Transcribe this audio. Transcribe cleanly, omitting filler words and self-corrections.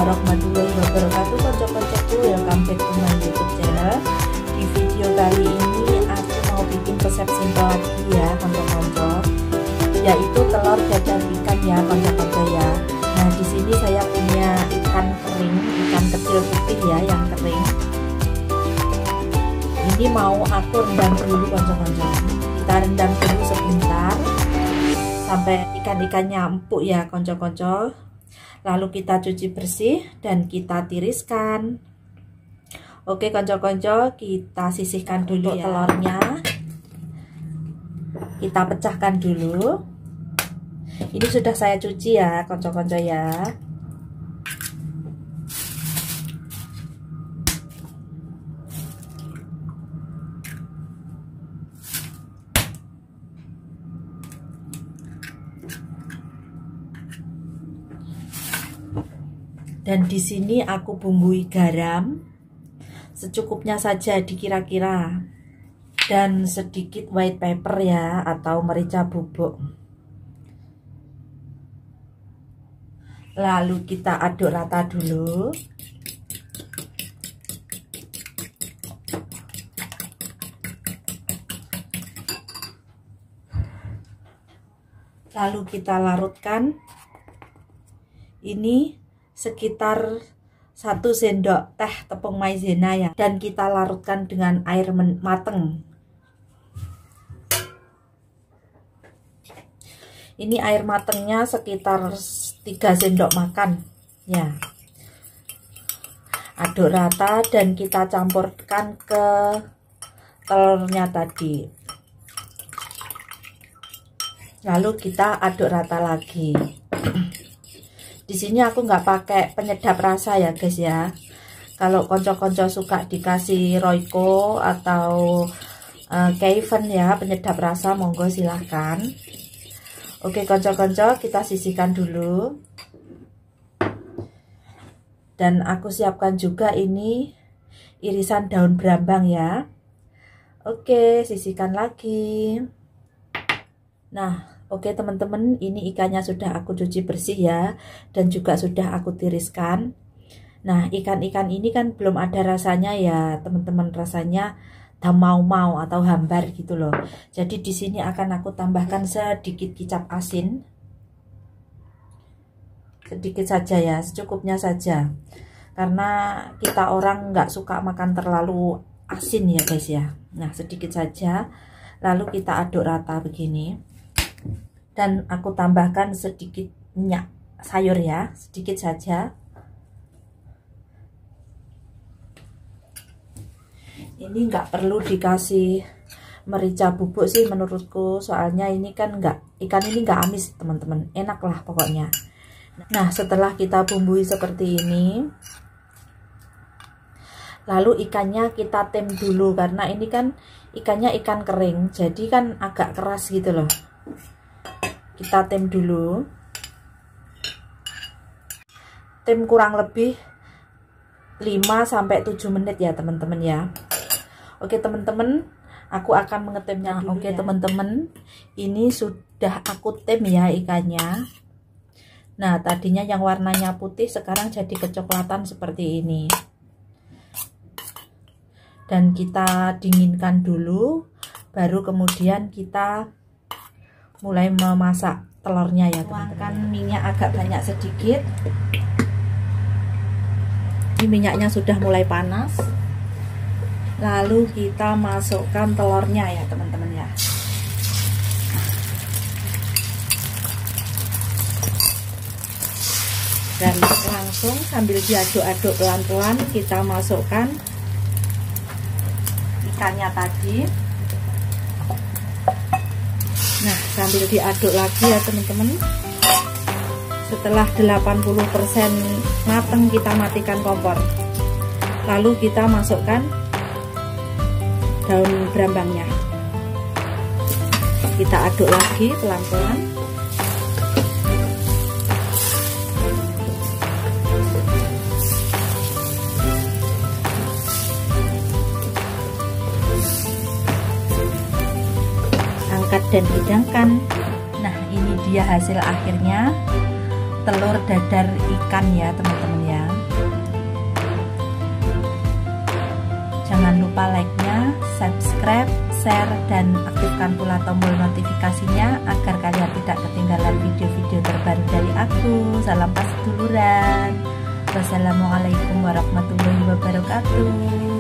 warahmatullahi wabarakatuh. Konco-koncoku, welcome back to my YouTube channel. Di video kali ini aku mau bikin resep simpel lagi ya konco-konco, yaitu telur dadar ikan ya konco-konco ya. Nah di sini saya punya ikan kering, ikan kecil putih ya yang kering. Ini mau aku rendam dulu konco-konco. Kita rendam dulu sebentar sampai ikan-ikannya empuk ya konco-konco. Lalu kita cuci bersih dan kita tiriskan. Oke konco-konco, kita sisihkan dulu ya telurnya. Kita pecahkan dulu. Ini sudah saya cuci ya konco-konco ya. Dan di sini aku bumbui garam secukupnya saja dikira-kira, dan sedikit white pepper ya atau merica bubuk. Lalu kita aduk rata dulu. Lalu kita larutkan. Ini sekitar 1 sendok teh tepung maizena ya, dan kita larutkan dengan air mateng. Ini air matengnya sekitar 3 sendok makan ya. Aduk rata dan kita campurkan ke telurnya tadi. Lalu kita aduk rata lagi. Di sini aku nggak pakai penyedap rasa ya guys ya. Kalau konco-konco suka dikasih Royco atau Keiven ya penyedap rasa, monggo silahkan. Oke konco-konco, kita sisihkan dulu. Dan aku siapkan juga ini irisan daun brambang ya. Oke, sisihkan lagi. Nah oke teman-teman, ini ikannya sudah aku cuci bersih ya, dan juga sudah aku tiriskan. Nah ikan-ikan ini kan belum ada rasanya ya teman-teman, rasanya mau atau hambar gitu loh. Jadi di sini akan aku tambahkan sedikit kecap asin, sedikit saja ya, secukupnya saja, karena kita orang nggak suka makan terlalu asin ya guys ya. Nah sedikit saja, lalu kita aduk rata begini. Dan aku tambahkan sedikit minyak sayur ya, sedikit saja. Ini nggak perlu dikasih merica bubuk sih menurutku, soalnya ini kan ikan ini nggak amis teman-teman, enak lah pokoknya. Nah setelah kita bumbui seperti ini, lalu ikannya kita tem dulu, karena ini kan ikannya ikan kering, jadi kan agak keras gitu loh. Kita tem dulu. Tem kurang lebih 5-7 menit ya teman-teman ya. Oke teman-teman, aku akan mengetemnya dulu. Oke teman-teman, ini sudah aku tem ya ikannya. Nah tadinya yang warnanya putih sekarang jadi kecoklatan seperti ini. Dan kita dinginkan dulu, baru kemudian kita mulai memasak telurnya ya teman-teman. Tuangkan minyak agak banyak sedikit. Ini minyaknya sudah mulai panas. Lalu kita masukkan telurnya ya teman-teman ya. Dan langsung sambil diaduk-aduk pelan-pelan kita masukkan ikannya tadi. Nah sambil diaduk lagi ya teman-teman. Setelah 80% mateng kita matikan kompor. Lalu kita masukkan daun brambangnya. Kita aduk lagi pelan-pelan. Angkat dan hidangkan. Nah ini dia hasil akhirnya, telur dadar ikan ya teman-teman ya. Jangan lupa like-nya, subscribe, share, dan aktifkan pula tombol notifikasinya agar kalian tidak ketinggalan video-video terbaru dari aku. Salam pas seduluran. Wassalamualaikum warahmatullahi wabarakatuh.